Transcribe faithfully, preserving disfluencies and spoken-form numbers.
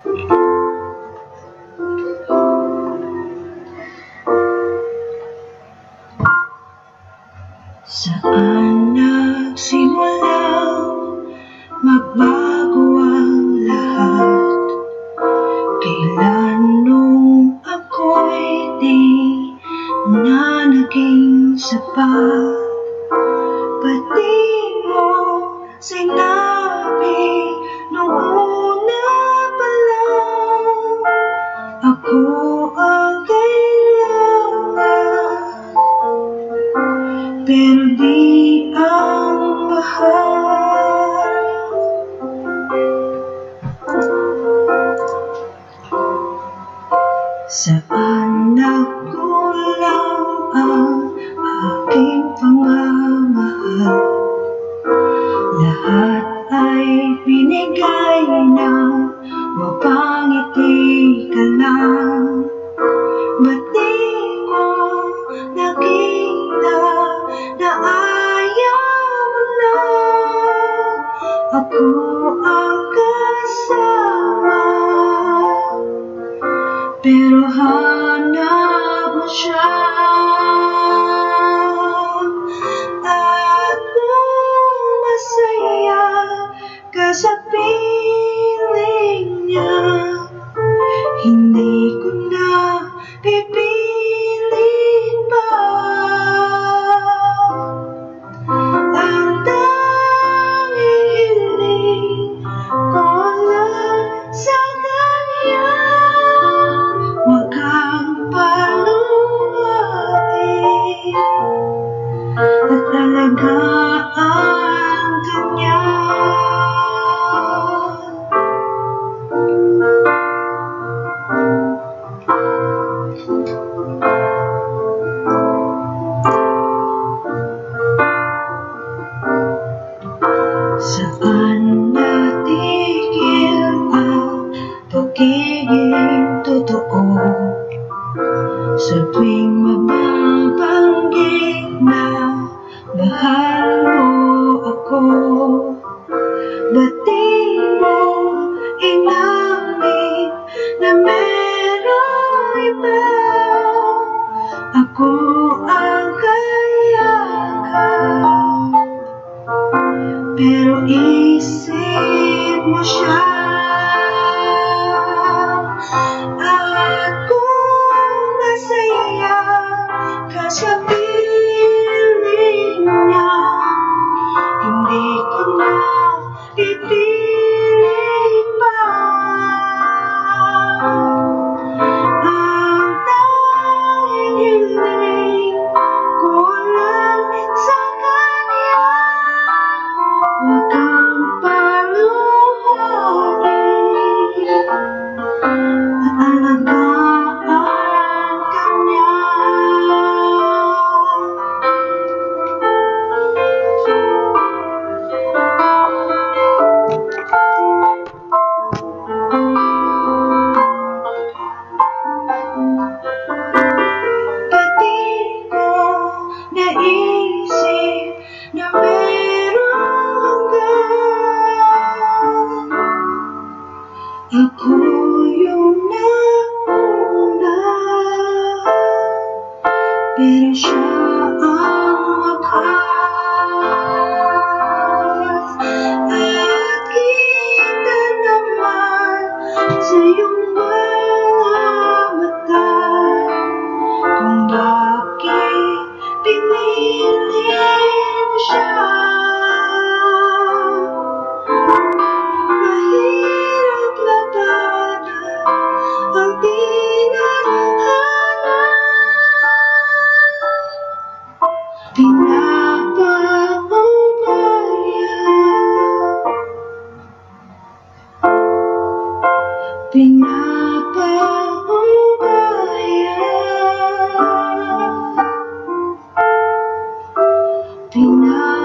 Saan nagsimulang magbago ang lahat? Kailan nung ako'y di na naging sapat? Pati mo sinabi nung una pa lang, ako ang kailangan, pero di ang mahal. Saan nagkulang ang aking pagmamahal? Lahat ay binigay ng mapangiti ka lang. Ba't di ko nakita na ayaw mo na? Ako ang kasama, pero hanap mo siya. At kung masaya ka sa piling niya, hindi ko na pipilit pa. Ang tanging hiling ko lang sa kanya, huwag kang paluhain at alagaan kanya. Saan natigil ang pagiging totoo? Sa tuwing mababanggit na mahal mo ako, ba't di mo inamin na merong iba? Ako ang kayakap, pero isip mo siya. At kung masaya ka sa piling niya, hindi ko na ipilit pa. Ang tanging hiling ko lang sa kanya, huwag kang paluhain at alagaan kanya. Pati ko naisip na meron ka, ako yung nauna, pero siya ang wakas. At kita naman sa iyong mga mata kung bakit pinili mo siya. Mahirap labanan ang tinadhana, pinapaubaya, pinapaubaya, pinapaubaya.